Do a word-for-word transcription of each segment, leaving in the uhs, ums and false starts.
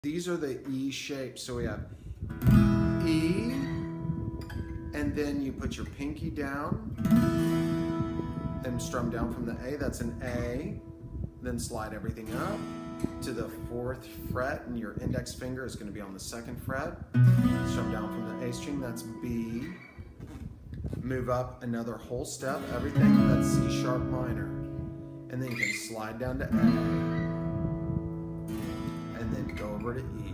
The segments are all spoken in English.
These are the E shapes. So we have E, and then you put your pinky down, and strum down from the A. That's an A. Then slide everything up to the fourth fret, and your index finger is going to be on the second fret. Strum down from the A string. That's B. Move up another whole step. Everything that's C sharp minor, and then you can slide down to A. And then go over to E.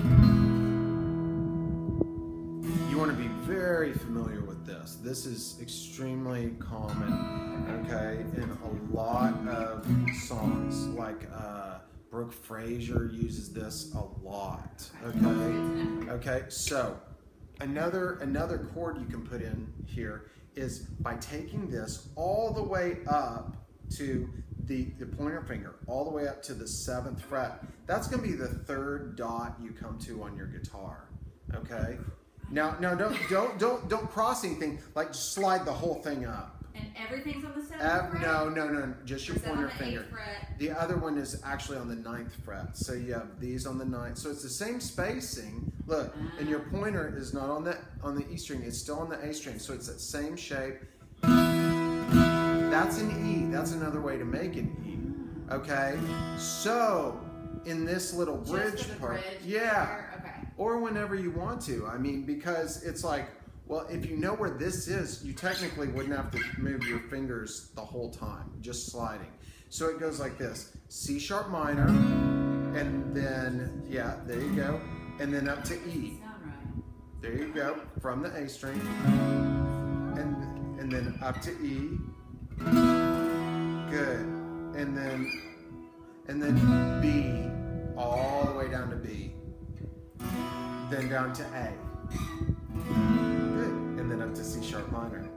You want to be very familiar with this. This is extremely common, okay, in a lot of songs. Like uh, Brooke Fraser uses this a lot, okay? Okay, so another, another chord you can put in here is by taking this all the way up to The, the pointer finger all the way up to the seventh fret. That's going to be the third dot you come to on your guitar. Okay. Now, now don't don't don't don't cross anything. Like just slide the whole thing up. And everything's on the seventh Uh, fret. no, no, no. Just your Or is that pointer on the finger. eighth fret? The other one is actually on the ninth fret. So you have these on the ninth. So it's the same spacing. Look, Ah. and your pointer is not on the on the E string. It's still on the A string. So it's that same shape. That's an E. That's another way to make an E. Okay? So, in this little bridge Just for the part, bridge yeah. there? Okay. Or whenever you want to. I mean, because it's like, well, if you know where this is, you technically wouldn't have to move your fingers the whole time, just sliding. So it goes like this: C sharp minor, and then, yeah, there you go, and then up to E. Sound right. There you go, from the A string, and and then up to E. Good. And then and then B, all the way down to B. Then down to A. Good. And then up to C sharp minor.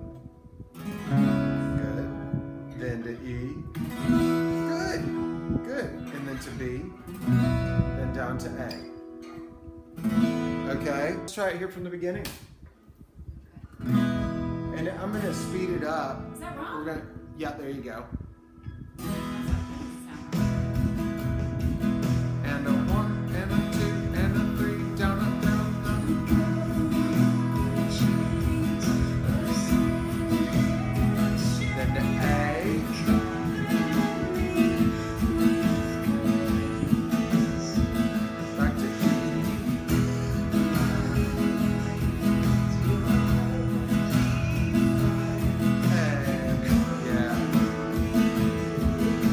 Good. Then to E. Good. Good. And then to B. Then down to A. Okay? Let's try it here from the beginning. And I'm going to speed it up. Is that wrong? We're gonna, yeah, there you go. And a one, and a two, and a three, down, up, down, down. Then to A. Back to E. And, yeah.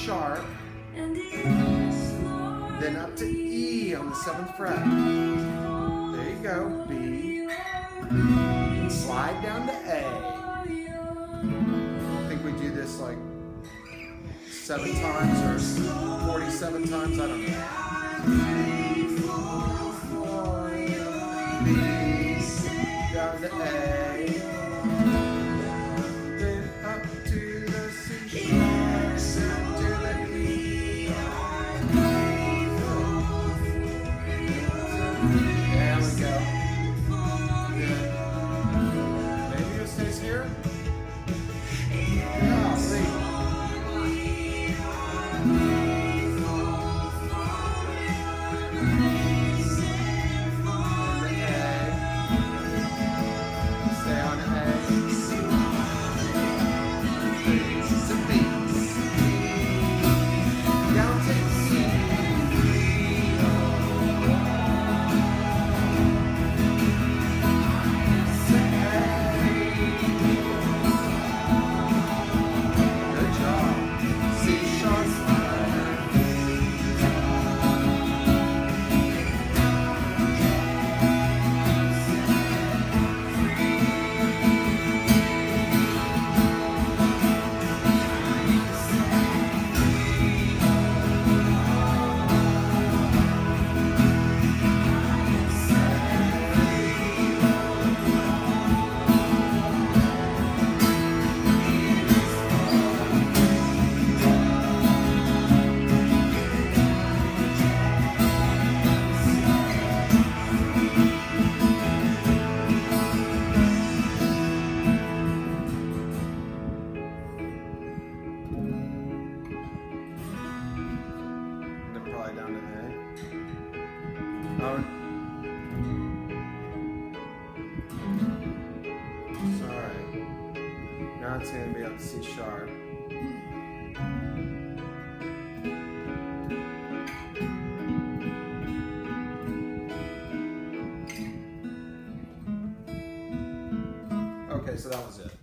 sharp, then up to E on the seventh fret. There you go, B. And slide down to A. I think we do this like seven times or forty-seven times, I don't know. B, down to A, then up to the C sharp, to the E. There we go. Maybe it stays here. Yeah, see. Probably down to A. Oh. Sorry. Now it's going to be up to C sharp. Okay, so that was it.